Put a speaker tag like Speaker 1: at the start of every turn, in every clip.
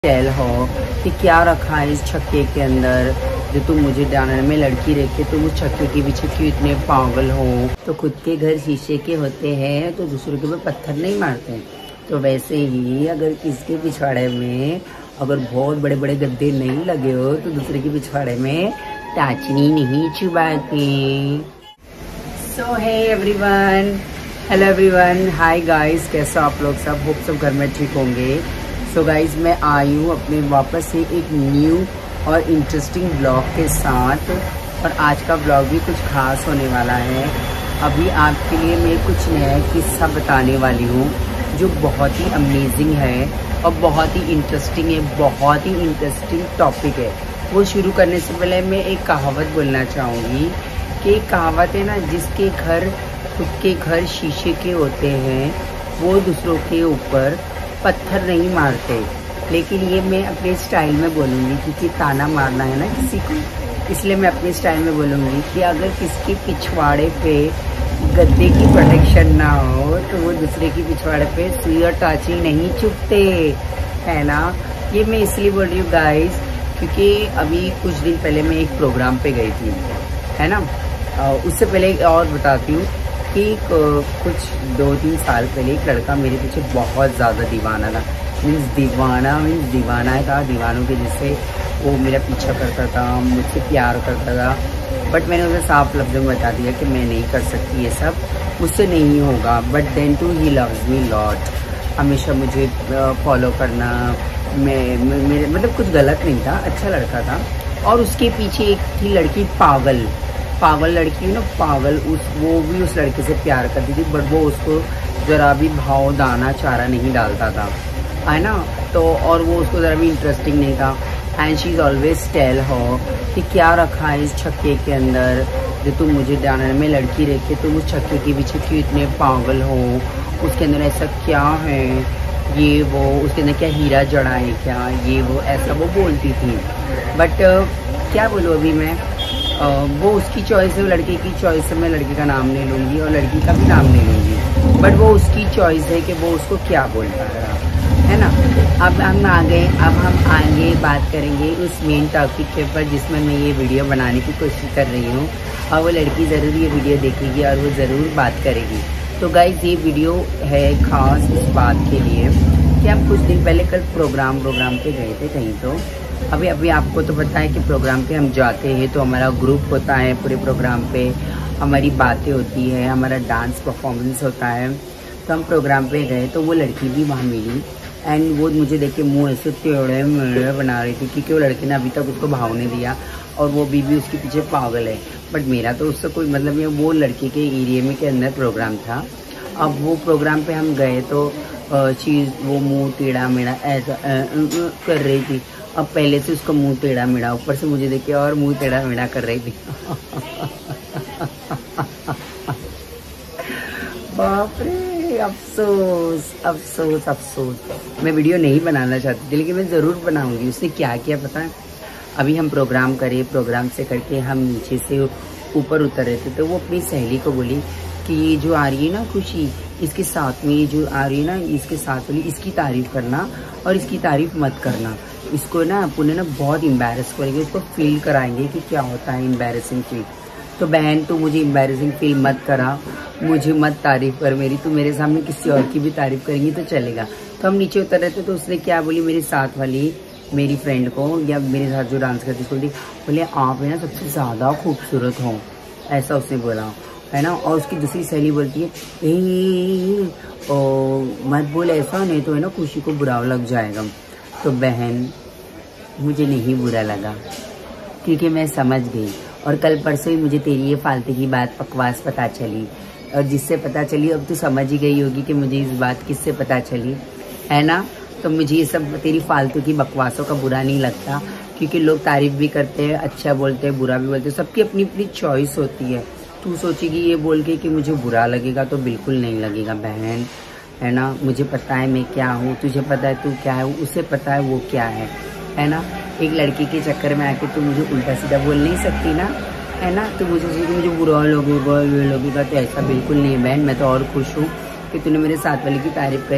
Speaker 1: Tell हो कि क्या रखा है इस छक्के के अंदर, जो तुम मुझे जानने में लड़की रख के तुम उस छक्के के पीछे क्यों इतने पागल हो। तो खुद के घर शीशे के होते हैं तो दूसरों के ऊपर पत्थर नहीं मारते। तो वैसे ही अगर किसके पिछवाड़े में अगर बहुत बड़े बड़े गद्दे नहीं लगे हो तो दूसरे के पिछवाड़े में टाचनी नहीं चुबाते। So hey everyone, hello everyone, hi guys, कैसे आप लोग सब? होप सब घर में ठीक होंगे। सो गाइज मैं आई हूँ अपने वापस से एक न्यू और इंटरेस्टिंग ब्लॉग के साथ, और आज का ब्लॉग भी कुछ खास होने वाला है। अभी आपके लिए मैं कुछ नया किस्सा बताने वाली हूँ जो बहुत ही अमेजिंग है और बहुत ही इंटरेस्टिंग है, बहुत ही इंटरेस्टिंग टॉपिक है। वो शुरू करने से पहले मैं एक कहावत बोलना चाहूँगी कि एक कहावत है ना, जिसके घर खुद के घर शीशे के होते हैं वो दूसरों के ऊपर पत्थर नहीं मारते। लेकिन ये मैं अपने स्टाइल में बोलूँगी क्योंकि ताना मारना है ना किसी को, इसलिए मैं अपने स्टाइल में बोलूँगी कि अगर किसके पिछवाड़े पे गद्दे की प्रोटेक्शन ना हो तो वो दूसरे की पिछवाड़े पे सुई और टाची नहीं चुभते, है ना। ये मैं इसलिए बोल रही हूँ गाइस क्योंकि अभी कुछ दिन पहले मैं एक प्रोग्राम पे गई थी, है ना। उससे पहले और बताती हूँ कि कुछ 2-3 साल पहले एक लड़का मेरे पीछे बहुत ज़्यादा दीवाना था। मीन्स दीवाना था, दीवानों के जैसे वो मेरा पीछा करता था, मुझसे प्यार करता था। बट मैंने उसे साफ लफ्ज़ों में बता दिया कि मैं नहीं कर सकती, ये सब मुझसे नहीं होगा। But then too he loves me lot, हमेशा मुझे फॉलो करना, मेरे मतलब कुछ गलत नहीं था, अच्छा लड़का था। और उसके पीछे एक थी लड़की पागल लड़की ना, पागल, वो भी उस लड़के से प्यार करती थी, बट वो उसको ज़रा भी भाव दाना चारा नहीं डालता था, है ना। तो और वो उसको ज़रा भी इंटरेस्टिंग नहीं था। And she is always tell हो कि क्या रखा है इस छक्के के अंदर, जो तुम मुझे जानने में लड़की रख के तुम उस छक्के के पीछे क्यों इतने पागल हो, उसके अंदर ऐसा क्या है, ये वो, उसके अंदर क्या हीरा जड़ा है क्या, ये वो, ऐसा वो बोलती थी। बट क्या बोलूँ अभी मैं, वो उसकी चॉइस है, वो लड़के की चॉइस है। मैं लड़के का नाम नहीं लूँगी और लड़की का भी नाम नहीं लूँगी, बट वो उसकी चॉइस है कि वो उसको क्या बोलता है ना। अब हम आगे बात करेंगे उस मेन टॉपिक के ऊपर जिसमें मैं ये वीडियो बनाने की कोशिश कर रही हूँ, और वो लड़की ज़रूर ये वीडियो देखेगी और वो ज़रूर बात करेगी। तो गाइस ये वीडियो है ख़ास इस बात के लिए कि हम कुछ दिन पहले कल प्रोग्राम पे गए थे कहीं। तो अभी आपको तो पता है कि प्रोग्राम पे हम जाते हैं तो हमारा ग्रुप होता है, पूरे प्रोग्राम पे हमारी बातें होती है, हमारा डांस परफॉर्मेंस होता है। तो हम प्रोग्राम पे गए तो वो लड़की भी वहाँ मिली, एंड वो मुझे देख के मुँह ऐसे टेढ़े मेढ़े बना रही थी क्योंकि वो लड़के ने अभी तक उसको भाव नहीं दिया और वो भी उसके पीछे पागल है। बट मेरा तो उससे कोई मतलब नहीं, वो लड़के के एरिया में के अंदर प्रोग्राम था। अब वो प्रोग्राम पे हम गए तो चीज़ वो मुँह टेढ़ा मेढ़ा ऐसा कर रही थी। अब पहले से उसका मुंह टेढ़ा मेढ़ा, ऊपर से मुझे देख के और मुंह टेढ़ा मेढ़ा कर रही थी। बाप रे, अफसोस अफसोस अफसोस। मैं वीडियो नहीं बनाना चाहती थी लेकिन मैं ज़रूर बनाऊंगी। उसने क्या किया पता है? अभी हम प्रोग्राम से करके हम नीचे से ऊपर उतर रहे थे तो वो अपनी सहेली को बोली कि ये जो आ रही है ना खुशी, इसके साथ में ये जो आ रही है ना, इसके साथ वाली, इसकी तारीफ़ करना और इसकी तारीफ़ मत करना। इसको ना पुणे ना बहुत एम्बैरस करेंगे, इसको फील कराएंगे कि क्या होता है एम्बैरसिंग फील। तो बहन तू मुझे एम्बैरसिंग फील मत करा, मुझे मत तारीफ़ कर मेरी, तू मेरे सामने किसी और की भी तारीफ़ करेंगी तो चलेगा। तो हम नीचे उतर रहे थे तो उसने क्या बोली मेरे साथ वाली मेरी फ्रेंड को, या मेरे साथ जो डांस करती थी, बोले आप है ना सबसे ज़्यादा खूबसूरत हो, ऐसा उसने बोला, है ना। और उसकी दूसरी सहेली बोलती है मत बोल ऐसा, नहीं तो है ना खुशी को बुरा लग जाएगा। तो बहन मुझे नहीं बुरा लगा क्योंकि मैं समझ गई, और कल परसों ही मुझे तेरी ये फालतू की बात बकवास पता चली, और जिससे पता चली अब तो समझ ही गई होगी कि मुझे इस बात किससे पता चली, है ना। तो मुझे ये सब तेरी फालतू की बकवासों का बुरा नहीं लगता क्योंकि लोग तारीफ़ भी करते हैं, अच्छा बोलते हैं, बुरा भी बोलते हैं, सबकी अपनी अपनी चॉइस होती है। तू सोचेगी ये बोल के कि मुझे बुरा लगेगा तो बिल्कुल नहीं लगेगा बहन, है ना। मुझे पता है मैं क्या हूँ, तुझे पता है तू क्या है, उसे पता है वो क्या है ना। एक लड़की के चक्कर में आके तू मुझे उल्टा सीधा बोल नहीं सकती ना, है ना। तो मुझे बुरा लगेगा, ये लगेगा, तो ऐसा बिल्कुल नहीं है बहन। मैं तो और खुश हूँ कि तूने मेरे साथ वाले की तारीफ़ करी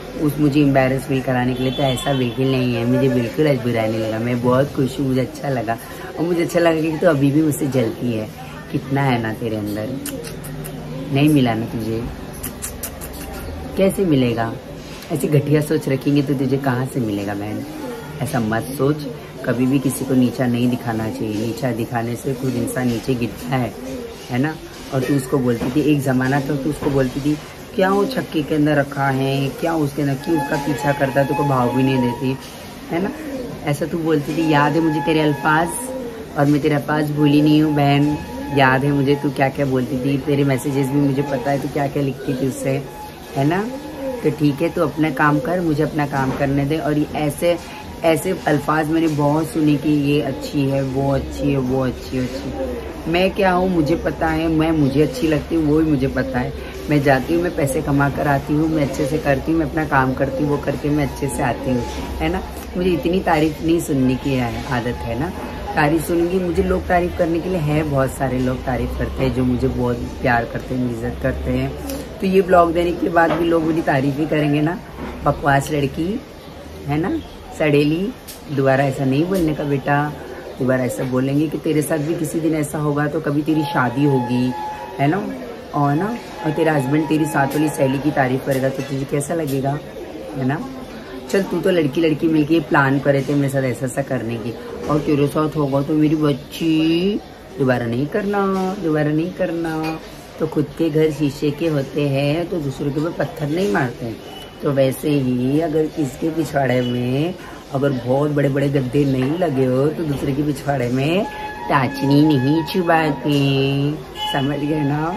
Speaker 1: उस मुझे एम्बेरस फील कराने के लिए, तो ऐसा बिल्कुल नहीं है। मुझे बिल्कुल आज बुरा नहीं लगा, मैं बहुत खुश हूँ, मुझे अच्छा लगा। और मुझे अच्छा लगा कि तो अभी भी मुझसे जलती है। कितना है ना तेरे अंदर, नहीं मिला ना तुझे, कैसे मिलेगा? ऐसी घटिया सोच रखेंगे तो तुझे कहाँ से मिलेगा बहन। ऐसा मत सोच, कभी भी किसी को नीचा नहीं दिखाना चाहिए। नीचा दिखाने से खुद इंसान नीचे गिरता है ना। और तू उसको बोलती थी, एक ज़माना तो तू उसको बोलती थी क्या वो छक्के के अंदर रखा है, क्या उसके अंदर, क्यों उसका पीछा करता है, तुझको भाव भी नहीं देती है ना। ऐसा तू बोलती थी। याद है मुझे तेरे अल्फाज, और मैं तेरे अल्फाज भूली नहीं हूँ बहन। याद है मुझे तू क्या क्या बोलती थी, तेरे मैसेजेस भी मुझे पता है तू क्या क्या लिखती थी उससे, है ना। तो ठीक है, तू अपना काम कर, मुझे अपना काम करने दे। और ऐसे ऐसे अल्फाज मैंने बहुत सुने कि ये अच्छी है, वो अच्छी है, वो अच्छी है। मैं क्या हूँ मुझे पता है, मैं मुझे अच्छी लगती हूँ वो भी मुझे पता है। मैं जाती हूँ, मैं पैसे कमा कर आती हूँ, मैं अच्छे से करती हूँ, मैं अपना काम करती हूँ, वो करके मैं अच्छे से आती हूँ, है ना। मुझे इतनी तारीफ नहीं सुनने की आदत है ना। तारीफ सुनूंगी, मुझे लोग तारीफ करने के लिए है, बहुत सारे लोग तारीफ करते हैं जो मुझे बहुत प्यार करते हैं, इज्जत करते हैं। तो ये ब्लॉग देने के बाद भी लोग मेरी तारीफ ही करेंगे ना। बकवास लड़की है ना, सड़ेली। दोबारा ऐसा नहीं बोलने का बेटा, दोबारा ऐसा बोलेंगे कि तेरे साथ भी किसी दिन ऐसा होगा तो कभी तेरी शादी होगी, है ना। और तेरा हस्बैंड तेरी साथ वाली सहेली की तारीफ करेगा तो तुझे कैसा लगेगा, है ना। चल तू तो लड़की लड़की मिलके प्लान करे थे मेरे साथ ऐसा ऐसा करने की, और तेरे साथ होगा तो मेरी बच्ची दोबारा नहीं करना, दोबारा नहीं करना। तो खुद के घर शीशे के होते हैं तो दूसरों के ऊपर पत्थर नहीं मारते हैं। तो वैसे ही अगर किसके पिछवाड़े में अगर बहुत बड़े बड़े गद्दे नहीं लगे हो तो दूसरे के पिछवाड़े में टाचनी नहीं चुबाते, समझ गए ना।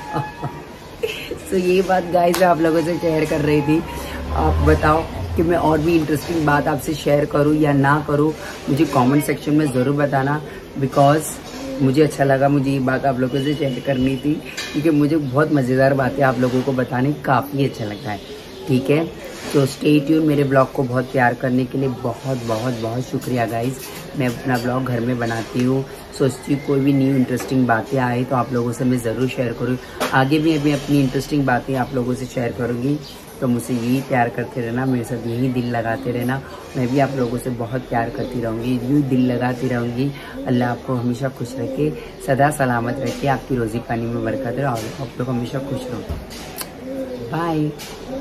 Speaker 1: तो ये बात गाइस आप लोगों से शेयर कर रही थी। आप बताओ कि मैं और भी इंटरेस्टिंग बात आपसे शेयर करूं या ना करूं, मुझे कमेंट सेक्शन में ज़रूर बताना। बिकॉज मुझे अच्छा लगा, मुझे ये बात आप लोगों से शेयर करनी थी क्योंकि मुझे बहुत मज़ेदार बातें आप लोगों को बताने काफ़ी अच्छा लगता है। ठीक है, तो स्टे ट्यून। मेरे ब्लॉग को बहुत प्यार करने के लिए बहुत बहुत बहुत शुक्रिया गाइस। मैं अपना ब्लॉग घर में बनाती हूँ, सोचती हूँ कोई भी न्यू इंटरेस्टिंग बातें आए तो आप लोगों से मैं ज़रूर शेयर करूँ। आगे भी मैं अपनी इंटरेस्टिंग बातें आप लोगों से शेयर करूँगी। तो मुझसे यही प्यार करते रहना, मेरे साथ यही दिल लगाते रहना। मैं भी आप लोगों से बहुत प्यार करती रहूँगी, यूँ दिल लगाती रहूँगी। अल्लाह आपको हमेशा खुश रखे, सदा सलामत रखे, आपकी रोज़ी पानी में बरकत रहे और आप लोग हमेशा खुश रहो। बाय।